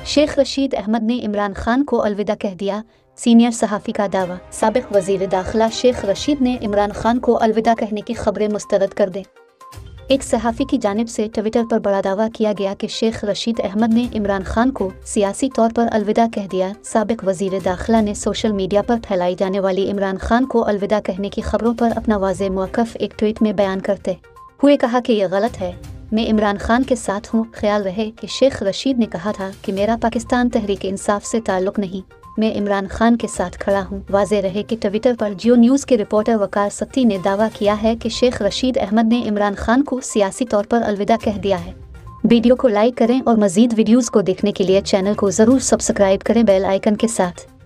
शेख रशीद अहमद ने इमरान खान को अलविदा कह दिया, सीनियर सहाफ़ी का दावा। साबिक़ वज़ीर दाखिला शेख रशीद ने इमरान खान को अलविदा कहने की खबरें मुस्तरद कर दें। एक सहाफ़ी की जानिब से ट्विटर पर बड़ा दावा किया गया कि शेख रशीद अहमद ने इमरान खान को सियासी तौर पर अलविदा कह दिया। साबिक़ वज़ीर दाखिला ने सोशल मीडिया पर फैलाई जाने वाली इमरान खान को अलविदा कहने की खबरों पर अपना वाज़ेह मौक़िफ़ एक ट्वीट में बयान करते हुए कहा कि यह गलत है, मैं इमरान खान के साथ हूँ। ख्याल रहे कि शेख रशीद ने कहा था कि मेरा पाकिस्तान तहरीक इंसाफ से ताल्लुक़ नहीं, मैं इमरान खान के साथ खड़ा हूँ। वाज़ेह रहे कि ट्विटर पर जियो न्यूज़ के रिपोर्टर वकार सत्ती ने दावा किया है कि शेख रशीद अहमद ने इमरान खान को सियासी तौर पर अलविदा कह दिया है। वीडियो को लाइक करें और मज़ीद वीडियोज़ को देखने के लिए चैनल को ज़रूर सब्सक्राइब करें बेल आइकन के साथ।